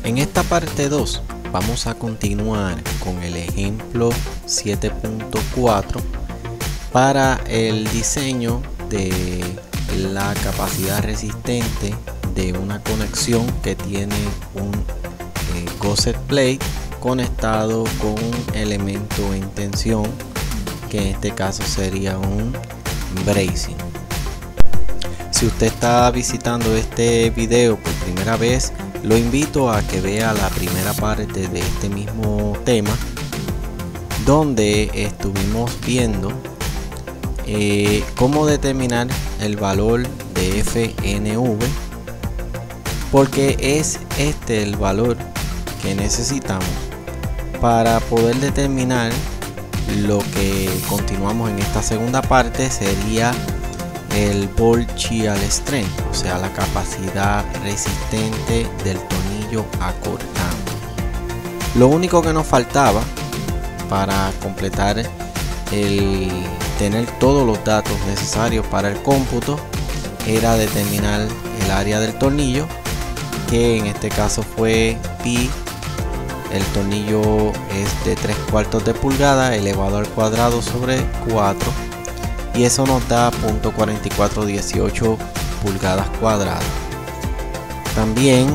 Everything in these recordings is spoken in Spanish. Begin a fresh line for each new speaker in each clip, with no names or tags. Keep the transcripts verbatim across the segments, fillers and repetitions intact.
En esta parte dos vamos a continuar con el ejemplo siete punto cuatro para el diseño de la capacidad resistente de una conexión que tiene un eh, gusset plate conectado con un elemento en tensión, que en este caso sería un bracing. Si usted está visitando este video por primera vez, lo invito a que vea la primera parte de este mismo tema, donde estuvimos viendo eh, cómo determinar el valor de F N V, porque es este el valor que necesitamos para poder determinar lo que continuamos en esta segunda parte. Sería el ball shear strength, o sea, la capacidad resistente del tornillo acortante. Lo único que nos faltaba para completar el tener todos los datos necesarios para el cómputo era determinar el área del tornillo, que en este caso fue pi. El tornillo es de tres cuartos de pulgada elevado al cuadrado sobre cuatro, y eso nos da punto cuarenta y cuatro dieciocho pulgadas cuadradas. También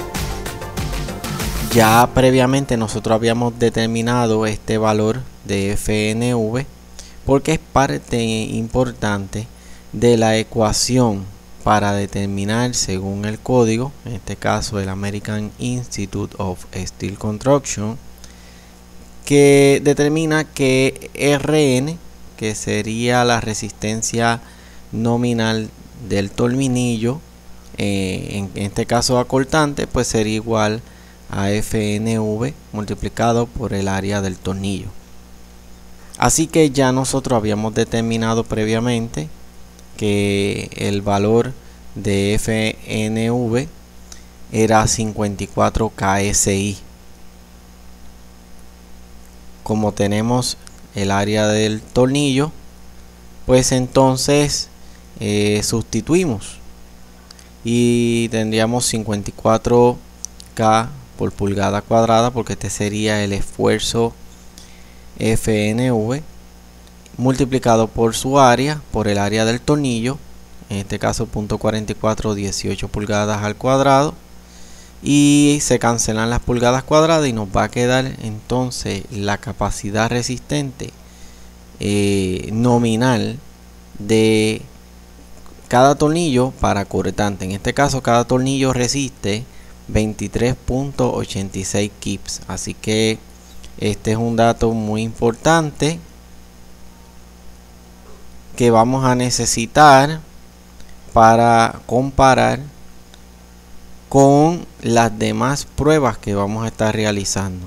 ya previamente nosotros habíamos determinado este valor de F N V, porque es parte importante de la ecuación para determinar, según el código, en este caso el American Institute of Steel Construction, que determina que R N, que sería la resistencia nominal del tornillo, eh, en, en este caso acortante, pues sería igual a F N V multiplicado por el área del tornillo. Así que ya nosotros habíamos determinado previamente que el valor de F N V era cincuenta y cuatro K S I. Como tenemos el área del tornillo, pues entonces eh, sustituimos y tendríamos cincuenta y cuatro K por pulgada cuadrada, porque este sería el esfuerzo F N V multiplicado por su área, por el área del tornillo, en este caso punto cuarenta y cuatro dieciocho pulgadas al cuadrado, y se cancelan las pulgadas cuadradas y nos va a quedar entonces la capacidad resistente eh, nominal de cada tornillo para cortante. En este caso cada tornillo resiste veintitrés punto ochenta y seis kips, así que este es un dato muy importante que vamos a necesitar para comparar con las demás pruebas que vamos a estar realizando,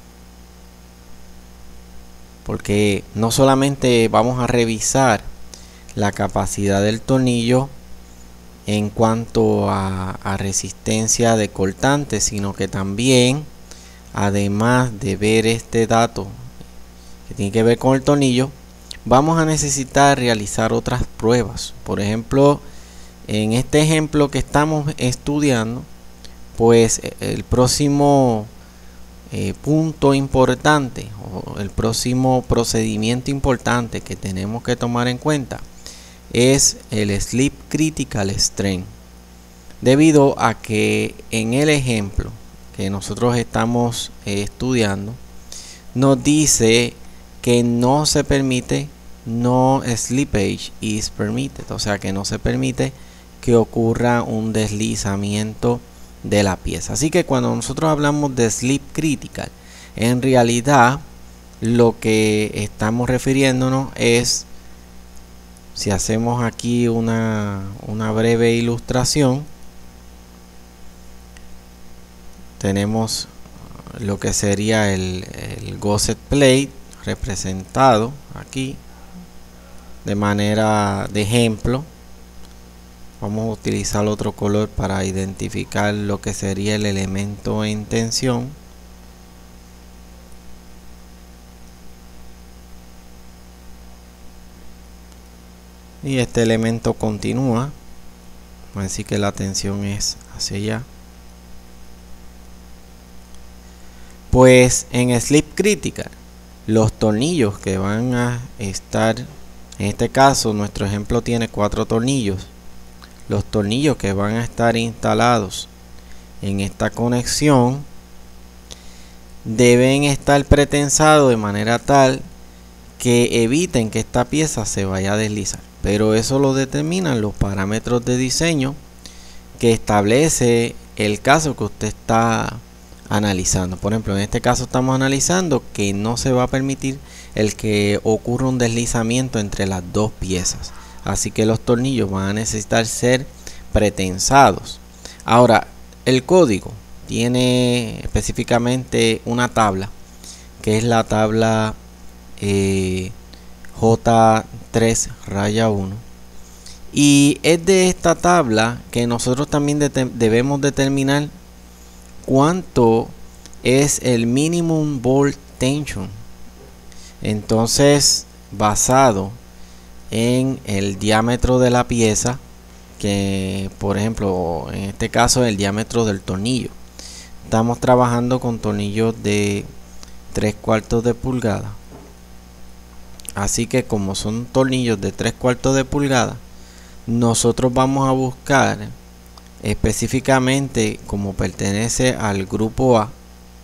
porque no solamente vamos a revisar la capacidad del tornillo en cuanto a, a resistencia de cortante, sino que también, además de ver este dato que tiene que ver con el tornillo, vamos a necesitar realizar otras pruebas. Por ejemplo, en este ejemplo que estamos estudiando, pues el próximo eh, punto importante o el próximo procedimiento importante que tenemos que tomar en cuenta es el Slip Critical Strength, debido a que en el ejemplo que nosotros estamos eh, estudiando nos dice que no se permite, no slippage is permitted, o sea que no se permite que ocurra un deslizamiento de la pieza. Así que cuando nosotros hablamos de slip critical, en realidad lo que estamos refiriéndonos es, si hacemos aquí una, una breve ilustración, tenemos lo que sería el, el gusset plate representado aquí de manera de ejemplo. Vamos a utilizar otro color para identificar lo que sería el elemento en tensión. Y este elemento continúa. Vamos a decir que la tensión es hacia allá. Pues en Sleep Critical, los tornillos que van a estar, en este caso nuestro ejemplo tiene cuatro tornillos, los tornillos que van a estar instalados en esta conexión deben estar pretensados de manera tal que eviten que esta pieza se vaya a deslizar, pero eso lo determinan los parámetros de diseño que establece el caso que usted está analizando. Por ejemplo, en este caso estamos analizando que no se va a permitir el que ocurra un deslizamiento entre las dos piezas, así que los tornillos van a necesitar ser pretensados. Ahora, el código tiene específicamente una tabla que es la tabla eh, J tres raya uno, y es de esta tabla que nosotros también de debemos determinar cuánto es el minimum bolt tension. Entonces, basado en el diámetro de la pieza, que por ejemplo en este caso el diámetro del tornillo, estamos trabajando con tornillos de tres cuartos de pulgada, así que como son tornillos de tres cuartos de pulgada, nosotros vamos a buscar específicamente, como pertenece al grupo A,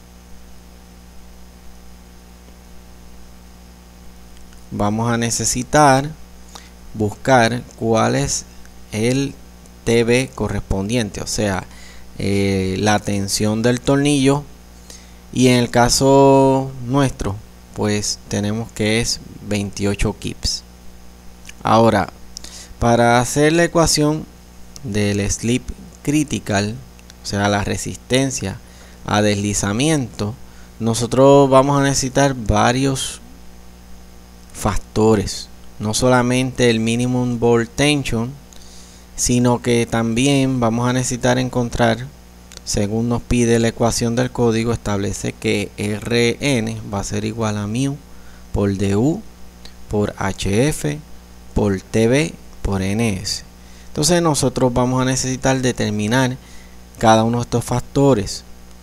vamos a necesitar buscar cuál es el T B correspondiente, o sea, eh, la tensión del tornillo, y en el caso nuestro pues tenemos que es veintiocho kips. Ahora, para hacer la ecuación del Sleep Critical, o sea, la resistencia a deslizamiento, nosotros vamos a necesitar varios factores, no solamente el minimum bolt tension, sino que también vamos a necesitar encontrar, según nos pide la ecuación del código, establece que Rn va a ser igual a mu por du por hf por tb por ns. Entonces nosotros vamos a necesitar determinar cada uno de estos factores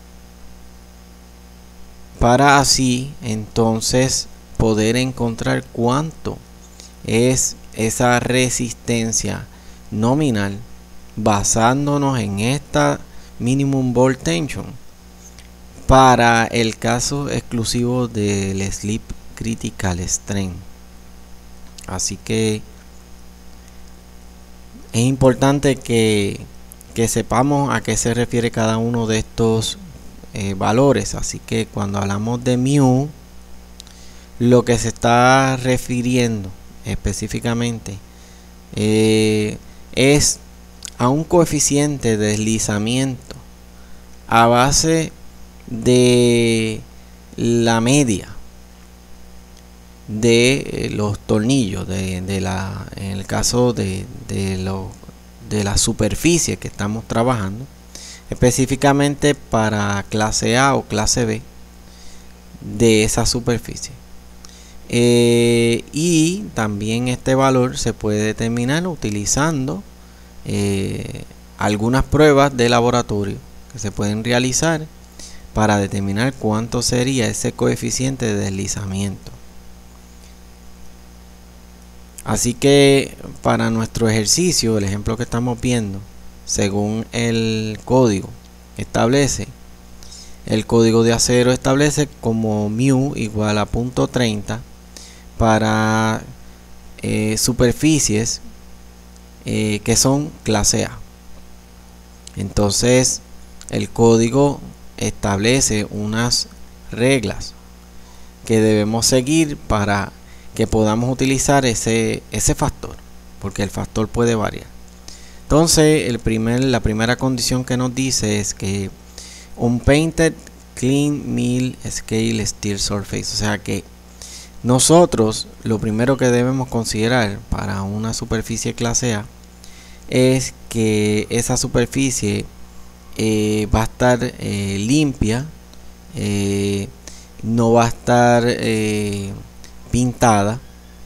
para así entonces poder encontrar cuánto es esa resistencia nominal basándonos en esta minimum bolt tension para el caso exclusivo del Sleep Critical Strength. Así que es importante que, que sepamos a qué se refiere cada uno de estos eh, valores. Así que cuando hablamos de mu, lo que se está refiriendo específicamente eh, es a un coeficiente de deslizamiento a base de la media de los tornillos de, de la en el caso de, de, lo, de la superficie que estamos trabajando, específicamente para clase A o clase B de esa superficie. Eh, y también este valor se puede determinar utilizando eh, algunas pruebas de laboratorio que se pueden realizar para determinar cuánto sería ese coeficiente de deslizamiento. Así que para nuestro ejercicio, el ejemplo que estamos viendo, según el código establece, el código de acero establece como mu igual a punto treinta para eh, superficies eh, que son clase A. Entonces el código establece unas reglas que debemos seguir para que podamos utilizar ese, ese factor, porque el factor puede variar. Entonces el primer, la primera condición que nos dice es que un painted clean mill scale steel surface, o sea que nosotros lo primero que debemos considerar para una superficie clase A es que esa superficie eh, va a estar eh, limpia, eh, no va a estar eh, pintada.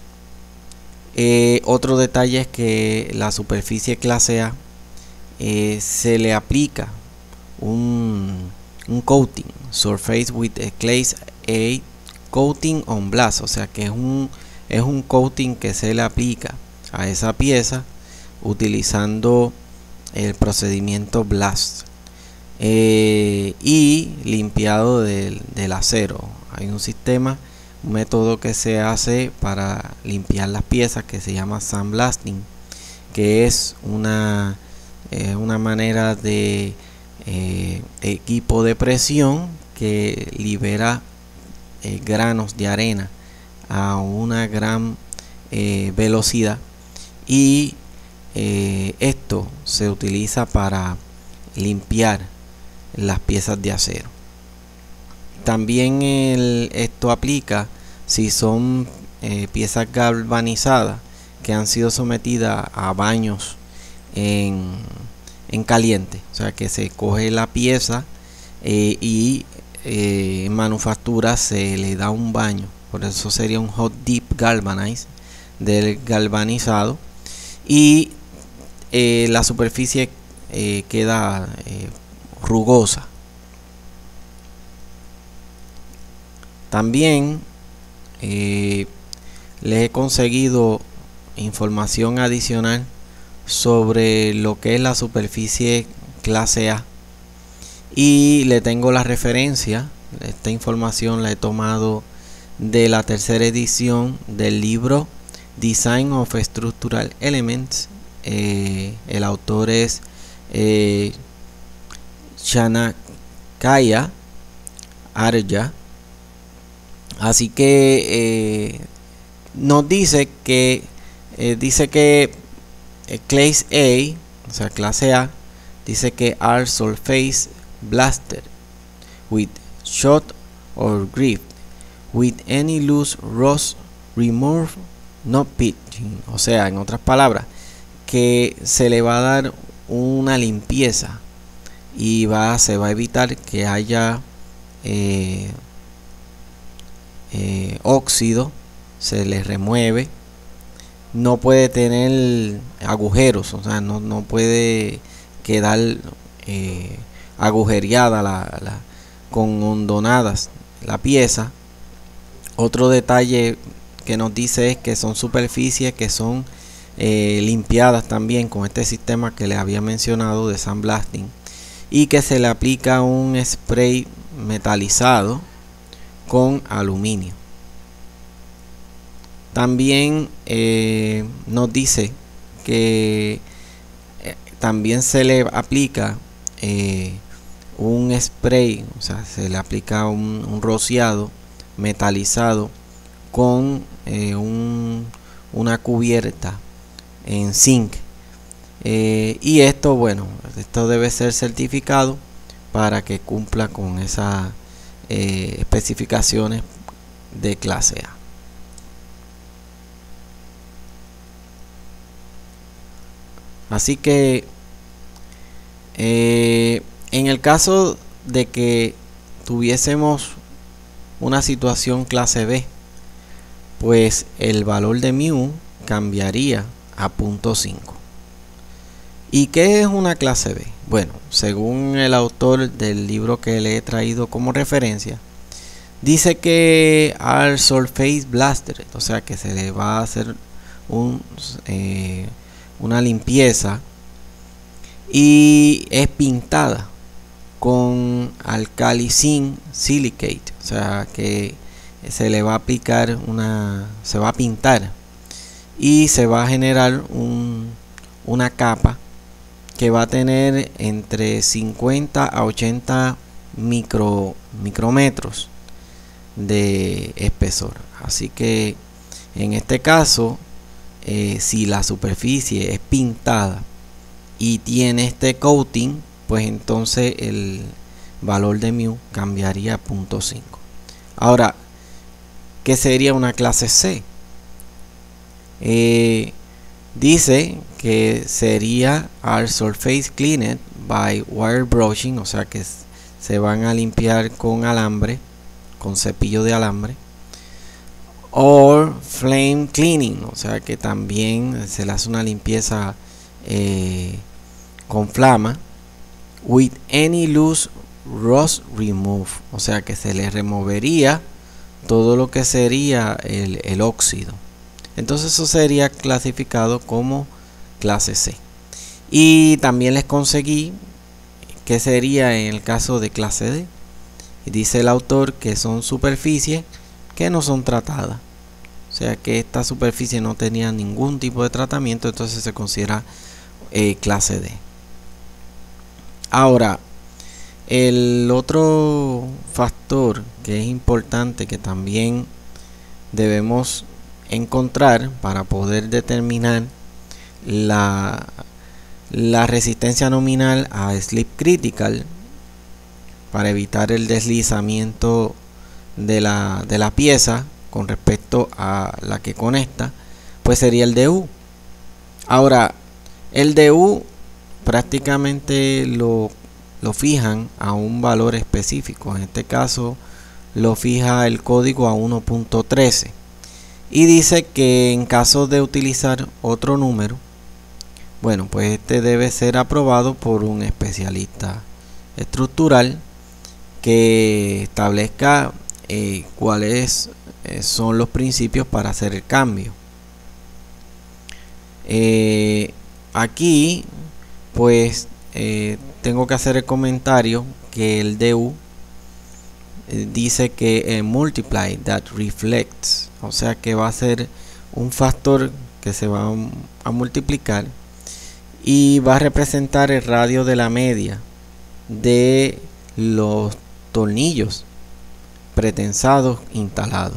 Eh, otro detalle es que la superficie clase A eh, se le aplica un, un coating, surface with a class A coating on blast, o sea que es un es un coating que se le aplica a esa pieza utilizando el procedimiento blast eh, y limpiado del, del acero. Hay un sistema, un método que se hace para limpiar las piezas que se llama sandblasting, que es una, eh, una manera de eh, equipo de presión que libera eh, granos de arena a una gran eh, velocidad, y eh, esto se utiliza para limpiar las piezas de acero. También el, esto aplica si son eh, piezas galvanizadas que han sido sometidas a baños en, en caliente, o sea que se coge la pieza eh, y eh, en manufactura se le da un baño, por eso sería un hot dip galvanized del galvanizado, y eh, la superficie eh, queda eh, rugosa. También eh, les he conseguido información adicional sobre lo que es la superficie clase A, y le tengo la referencia. Esta información la he tomado de la tercera edición del libro Design of Structural Elements. Eh, el autor es eh, Chanakya Arya. Así que eh, nos dice que eh, dice que eh, clase A, o sea clase A, dice que are surface blaster with shot or grip with any loose rust remove no pitching, o sea, en otras palabras, que se le va a dar una limpieza y va se va a evitar que haya eh, Eh, óxido, se le remueve, no puede tener agujeros, o sea, no, no puede quedar eh, agujereada la, la, con hondonadas la pieza. Otro detalle que nos dice es que son superficies que son eh, limpiadas también con este sistema que les había mencionado de sandblasting, y que se le aplica un spray metalizado con aluminio. También eh, nos dice que eh, también se le aplica eh, un spray, o sea, se le aplica un, un rociado metalizado con eh, un, una cubierta en zinc. Eh, y esto, bueno, esto debe ser certificado para que cumpla con esa Eh, especificaciones de clase A. Así que eh, en el caso de que tuviésemos una situación clase B, pues el valor de mu cambiaría a punto cinco. ¿Y qué es una clase B? Bueno, según el autor del libro que le he traído como referencia, dice que al surface blaster, o sea que se le va a hacer un, eh, una limpieza, y es pintada con alkali zinc silicate, o sea que se le va a aplicar una, se va a pintar y se va a generar un, una capa que va a tener entre cincuenta a ochenta micro, micrómetros de espesor. Así que en este caso, eh, si la superficie es pintada y tiene este coating, pues entonces el valor de mu cambiaría a punto cinco. Ahora, ¿qué sería una clase C? Eh, dice que sería our surface cleaned by wire brushing, o sea que se van a limpiar con alambre, con cepillo de alambre, or flame cleaning, o sea que también se le hace una limpieza eh, con flama, with any loose rust remove, o sea que se le removería todo lo que sería el, el óxido. Entonces eso sería clasificado como clase C. Y también les conseguí que sería en el caso de clase D. Y dice el autor que son superficies que no son tratadas. O sea que esta superficie no tenía ningún tipo de tratamiento, entonces se considera eh, clase D. Ahora, el otro factor que es importante que también debemos encontrar para poder determinar la, la resistencia nominal a slip critical para evitar el deslizamiento de la, de la pieza con respecto a la que conecta, pues sería el D U. Ahora, el D U prácticamente lo, lo fijan a un valor específico. En este caso lo fija el código a uno punto trece y dice que en caso de utilizar otro número, bueno, pues este debe ser aprobado por un especialista estructural que establezca eh, cuáles eh, son los principios para hacer el cambio. Eh, aquí pues eh, tengo que hacer el comentario que el D U eh, dice que eh, multiply that reflects, o sea que va a ser un factor que se va a, a multiplicar y va a representar el radio de la media de los tornillos pretensados instalados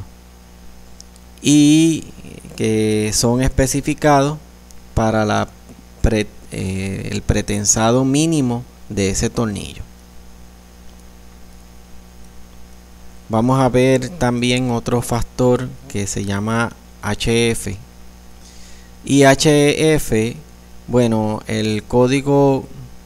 y que son especificados para la pre, eh, el pretensado mínimo de ese tornillo. Vamos a ver también otro factor que se llama H F. Y H F, bueno, el código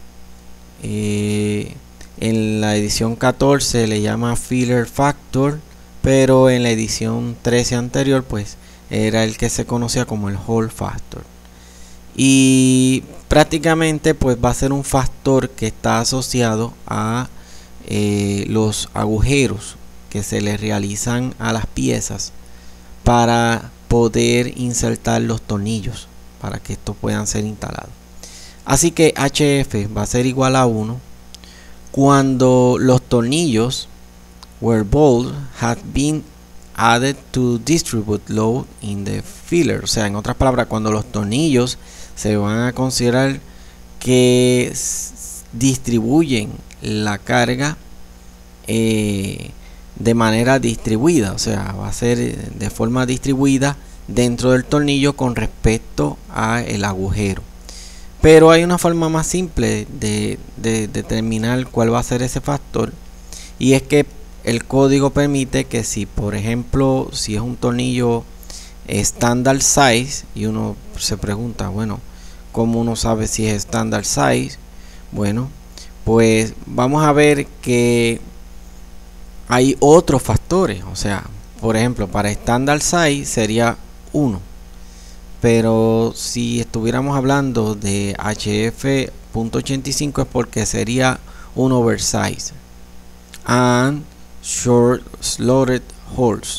eh, en la edición catorce le llama filler factor, pero en la edición trece anterior pues era el que se conocía como el hole factor. Y prácticamente pues va a ser un factor que está asociado a eh, los agujeros que se le realizan a las piezas para poder insertar los tornillos para que estos puedan ser instalados. Así que H F va a ser igual a uno cuando los tornillos where bolts have been added to distribute load in the filler, o sea, en otras palabras, cuando los tornillos se van a considerar que distribuyen la carga eh, de manera distribuida, o sea, va a ser de forma distribuida dentro del tornillo con respecto a el agujero. Pero hay una forma más simple de, de determinar cuál va a ser ese factor, y es que el código permite que si, por ejemplo, si es un tornillo standard size, y uno se pregunta, bueno, ¿cómo uno sabe si es standard size? Bueno, pues vamos a ver que hay otros factores, o sea, por ejemplo, para standard size sería uno, pero si estuviéramos hablando de H F punto ochenta y cinco es porque sería un oversize and short slotted holes,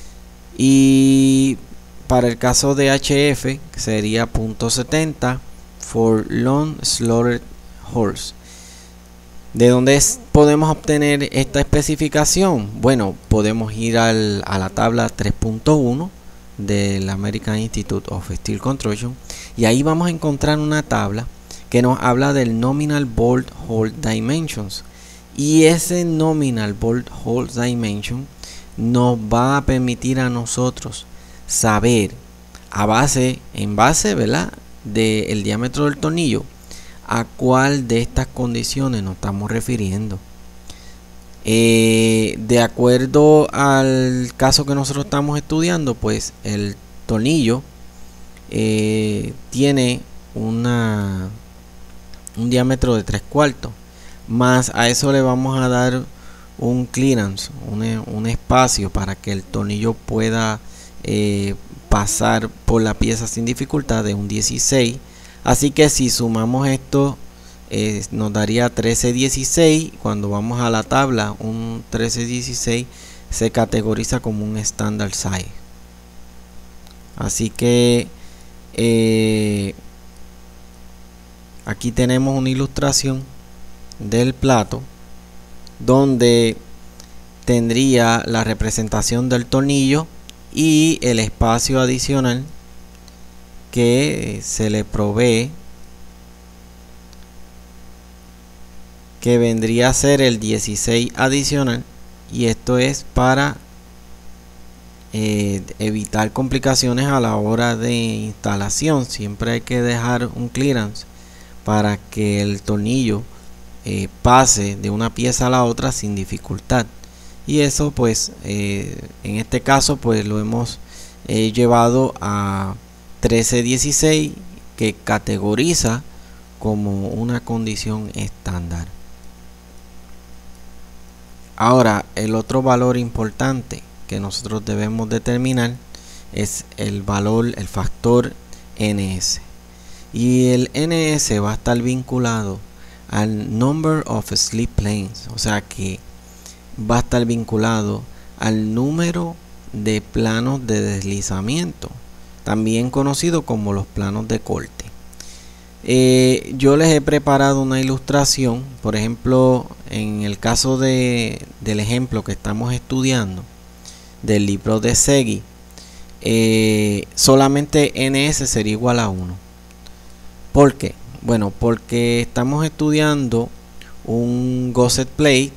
y para el caso de H F sería punto setenta for long slotted holes. ¿De dónde es, podemos obtener esta especificación? Bueno, podemos ir al, a la tabla tres punto uno del American Institute of Steel Construction, y ahí vamos a encontrar una tabla que nos habla del nominal bolt hole dimensions, y ese nominal bolt hole dimension nos va a permitir a nosotros saber a base en base, ¿verdad?, del diámetro del tornillo a cuál de estas condiciones nos estamos refiriendo. Eh, de acuerdo al caso que nosotros estamos estudiando, pues el tornillo eh, tiene una un diámetro de tres cuartos, más a eso le vamos a dar un clearance, un, un espacio para que el tornillo pueda eh, pasar por la pieza sin dificultad, de un dieciséis. Así que si sumamos esto eh, nos daría trece dieciséis. Cuando vamos a la tabla, un trece dieciséis se categoriza como un standard size. Así que eh, aquí tenemos una ilustración del plato donde tendría la representación del tornillo y el espacio adicional que se le provee, que vendría a ser el dieciséis adicional, y esto es para eh, evitar complicaciones a la hora de instalación. Siempre hay que dejar un clearance para que el tornillo eh, pase de una pieza a la otra sin dificultad, y eso pues eh, en este caso pues lo hemos eh, llevado a trece dieciséis, que categoriza como una condición estándar. Ahora, el otro valor importante que nosotros debemos determinar es el valor, el factor N S, y el N S va a estar vinculado al number of slip planes, o sea que va a estar vinculado al número de planos de deslizamiento, también conocido como los planos de corte. Eh, yo les he preparado una ilustración, por ejemplo, en el caso de, del ejemplo que estamos estudiando del libro de Segui, eh, solamente N S sería igual a uno. ¿Por qué? Bueno, porque estamos estudiando un gusset plate.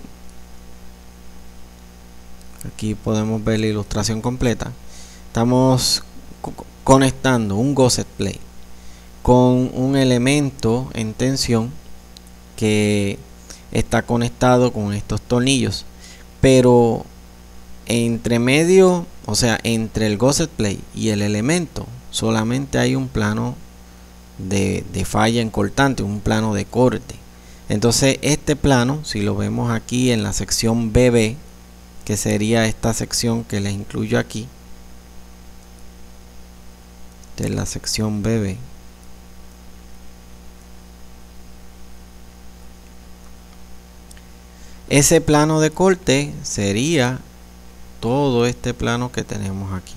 Aquí podemos ver la ilustración completa. Estamos conectando un gusset plate con un elemento en tensión que está conectado con estos tornillos, pero entre medio, o sea, entre el gusset plate y el elemento, solamente hay un plano de, de falla en cortante, un plano de corte. Entonces este plano, si lo vemos aquí en la sección B B, que sería esta sección que les incluyo aquí, de la sección B B, ese plano de corte sería todo este plano que tenemos aquí,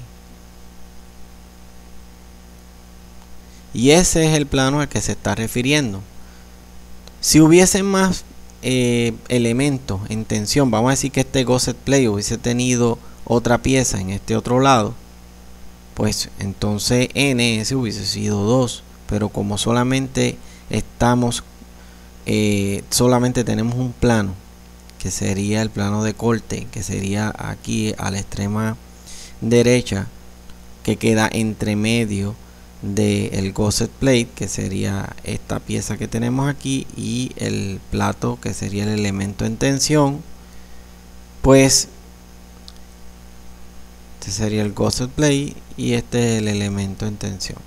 y ese es el plano al que se está refiriendo. Si hubiese más eh, elementos en tensión, vamos a decir que este gusset plate hubiese tenido otra pieza en este otro lado, pues entonces N S hubiese sido dos, pero como solamente estamos eh, solamente tenemos un plano, que sería el plano de corte, que sería aquí a la extrema derecha, que queda entre medio del gusset plate, que sería esta pieza que tenemos aquí, y el plato, que sería el elemento en tensión. Pues este sería el gusset plate y este es el elemento en tensión.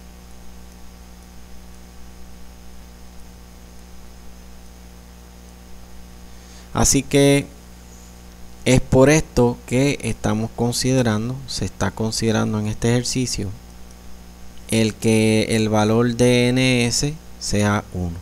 Así que es por esto que estamos considerando, se está considerando en este ejercicio, el que el valor de N S sea uno.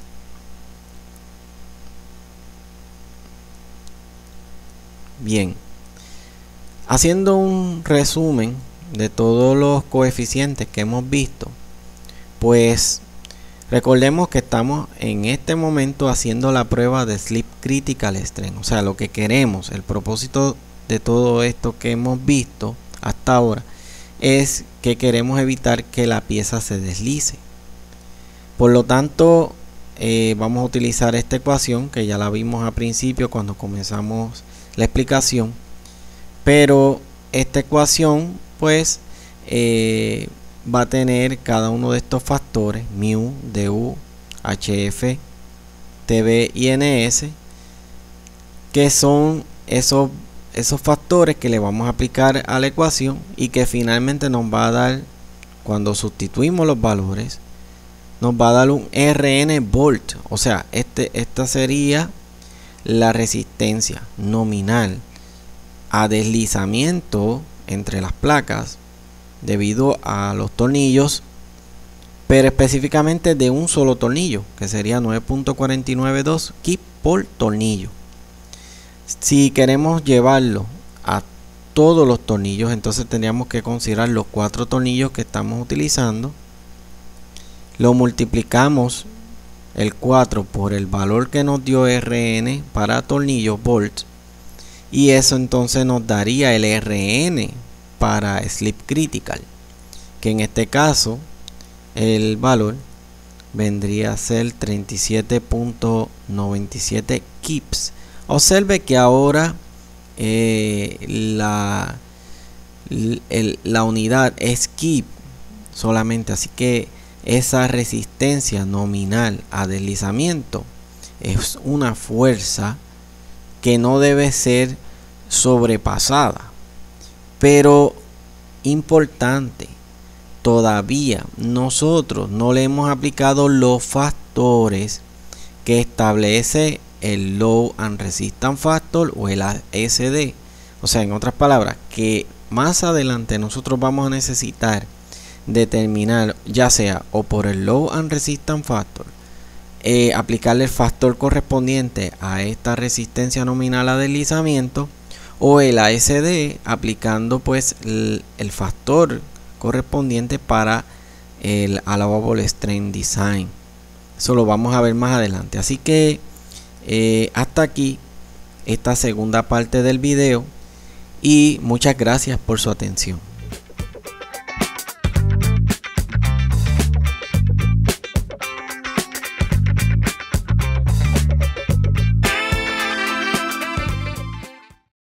Bien, haciendo un resumen de todos los coeficientes que hemos visto, pues recordemos que estamos en este momento haciendo la prueba de Slip Critical Strength. O sea, lo que queremos, el propósito de todo esto que hemos visto hasta ahora, es que queremos evitar que la pieza se deslice. Por lo tanto, eh, vamos a utilizar esta ecuación que ya la vimos al principio cuando comenzamos la explicación. Pero esta ecuación, pues, eh, va a tener cada uno de estos factores, mu, du, hf, tb y ns, que son esos, esos factores que le vamos a aplicar a la ecuación y que finalmente nos va a dar, cuando sustituimos los valores, nos va a dar un Rn volt. O sea, este, esta sería la resistencia nominal a deslizamiento entre las placas debido a los tornillos pero específicamente de un solo tornillo, que sería nueve punto cuatro nueve dos kip por tornillo. Si queremos llevarlo a todos los tornillos, entonces tendríamos que considerar los cuatro tornillos que estamos utilizando. Lo multiplicamos el cuatro por el valor que nos dio R N para tornillos volts, y eso entonces nos daría el R N para slip critical, que en este caso el valor vendría a ser treinta y siete punto noventa y siete kips. Observe que ahora eh, la, el, la unidad es kip solamente, así que esa resistencia nominal a deslizamiento es una fuerza que no debe ser sobrepasada. Pero importante, todavía nosotros no le hemos aplicado los factores que establece el Load and Resistance Factor o el A S D. O sea, en otras palabras, que más adelante nosotros vamos a necesitar determinar, ya sea o por el Load and Resistance Factor, eh, aplicarle el factor correspondiente a esta resistencia nominal a deslizamiento, o el A S D aplicando pues el, el factor correspondiente para el Allowable Strain Design. Eso lo vamos a ver más adelante. Así que eh, hasta aquí esta segunda parte del video, y muchas gracias por su atención.